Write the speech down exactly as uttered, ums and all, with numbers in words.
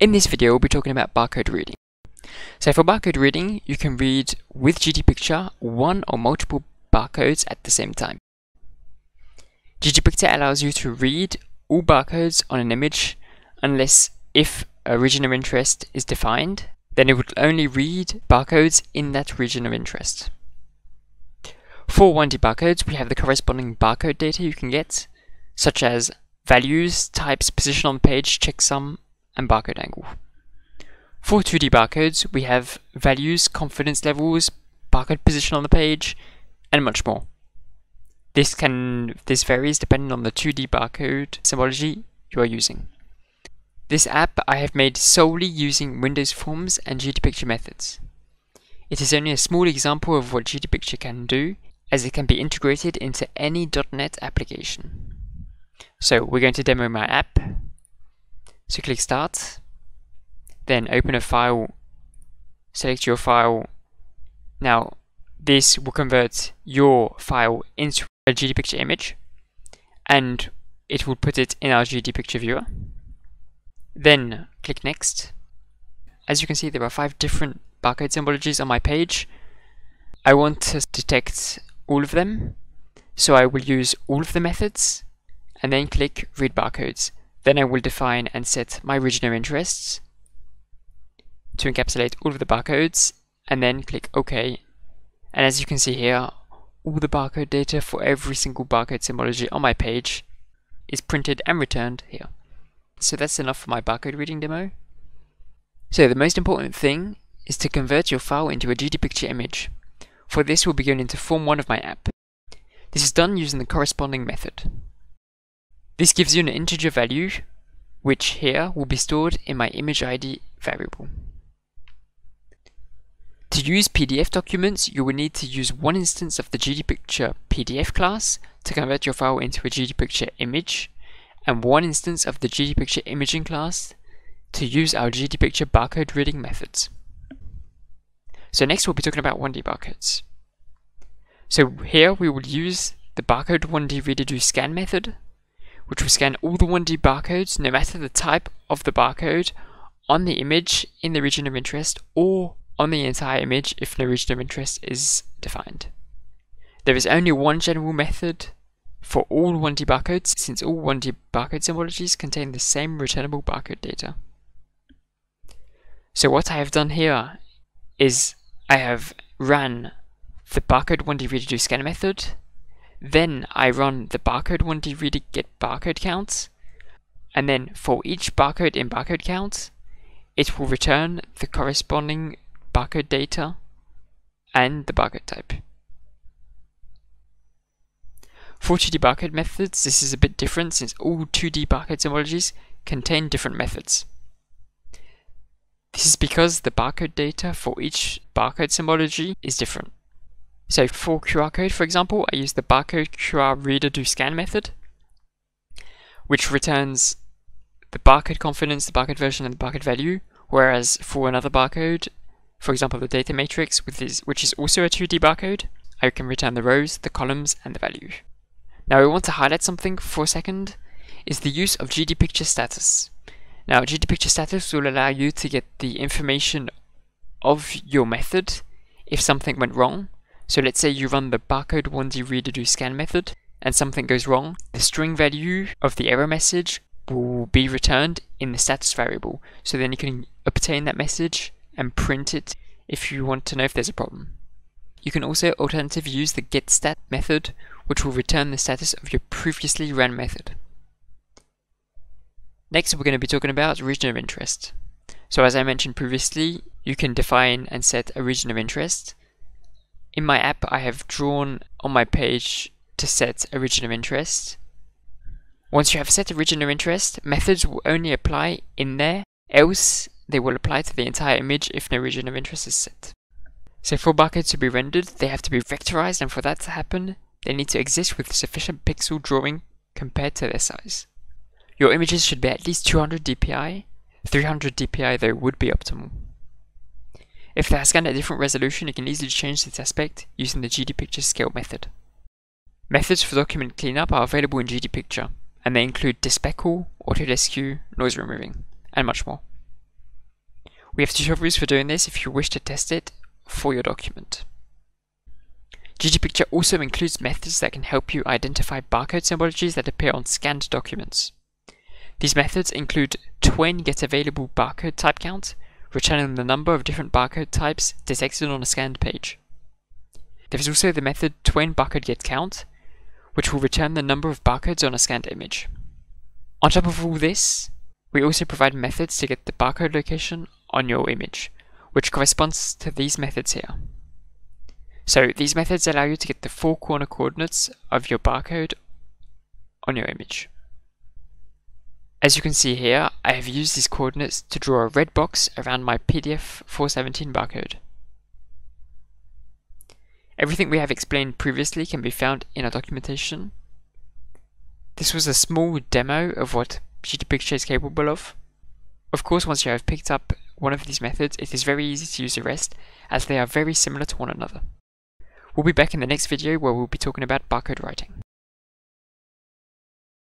In this video, we'll be talking about barcode reading. So for barcode reading, you can read with GdPicture one or multiple barcodes at the same time. GdPicture allows you to read all barcodes on an image unless if a region of interest is defined, then it would only read barcodes in that region of interest. For one D barcodes, we have the corresponding barcode data you can get, such as values, types, position on the page, checksum, and barcode angle. For two D barcodes, we have values, confidence levels, barcode position on the page, and much more. This can this varies depending on the two D barcode symbology you are using. This app I have made solely using Windows Forms and GdPicture methods. It is only a small example of what GdPicture can do, as it can be integrated into any dot net application. So we're going to demo my app. So click Start, then open a file, select your file. Now this will convert your file into a GdPicture image, and it will put it in our GdPicture viewer. Then click Next. As you can see, there are five different barcode symbologies on my page. I want to detect all of them, so I will use all of the methods, and then click Read Barcodes. Then I will define and set my region of interests to encapsulate all of the barcodes, and then click OK. And as you can see here, all the barcode data for every single barcode symbology on my page is printed and returned here. So that's enough for my barcode reading demo. So the most important thing is to convert your file into a GdPicture image. For this, we'll be going into Form one of my app. This is done using the corresponding method. This gives you an integer value, which here will be stored in my image I D variable. To use P D F documents, you will need to use one instance of the GdPicture P D F class to convert your file into a GdPicture image, and one instance of the GdPicture imaging class to use our GdPicture barcode reading methods. So next we'll be talking about one D barcodes. So here we will use the barcode one D reader do scan method, which will scan all the one D barcodes no matter the type of the barcode on the image in the region of interest, or on the entire image if no region of interest is defined. There is only one general method for all one D barcodes, since all one D barcode symbologies contain the same returnable barcode data. So what I have done here is I have ran the barcode one D reader do scan method, then I run the barcode one D reader get barcode count, and then for each barcode in barcode count, it will return the corresponding barcode data and the barcode type. For two D barcode methods, this is a bit different since all two D barcode symbologies contain different methods. This is because the barcode data for each barcode symbology is different. So for Q R code, for example, I use the barcode Q R reader do scan method, which returns the barcode confidence, the barcode version, and the barcode value, whereas for another barcode, for example the data matrix, with this, which is also a two D barcode, I can return the rows, the columns, and the value. Now I want to highlight something for a second, is the use of GdPicture Status. Now GdPicture Status will allow you to get the information of your method if something went wrong. So let's say you run the barcode one D reader do scan method and something goes wrong, the string value of the error message will be returned in the status variable. So then you can obtain that message and print it if you want to know if there's a problem. You can also alternatively use the getStat method, which will return the status of your previously ran method. Next we're going to be talking about region of interest. So as I mentioned previously, you can define and set a region of interest. In my app I have drawn on my page to set a region of interest. Once you have set a region of interest, methods will only apply in there, else they will apply to the entire image if no region of interest is set. So for barcodes to be rendered, they have to be vectorized, and for that to happen, they need to exist with sufficient pixel drawing compared to their size. Your images should be at least two hundred D P I, three hundred D P I though would be optimal. If they are scanned at a different resolution, you can easily change this aspect using the GdPicture scale method. Methods for document cleanup are available in GdPicture, and they include despeckle, autodeskew, noise removing, and much more. We have tutorials for doing this if you wish to test it for your document. GdPicture also includes methods that can help you identify barcode symbologies that appear on scanned documents. These methods include Twain getAvailable barcode type count, returning the number of different barcode types detected on a scanned page. There is also the method Twain barcode getCount, which will return the number of barcodes on a scanned image. On top of all this, we also provide methods to get the barcode location on your image, which corresponds to these methods here. So these methods allow you to get the four corner coordinates of your barcode on your image. As you can see here, I have used these coordinates to draw a red box around my P D F four seventeen barcode. Everything we have explained previously can be found in our documentation. This was a small demo of what GdPicture is capable of. Of course, once you have picked up one of these methods, it is very easy to use the rest, as they are very similar to one another. We'll be back in the next video where we'll be talking about barcode writing.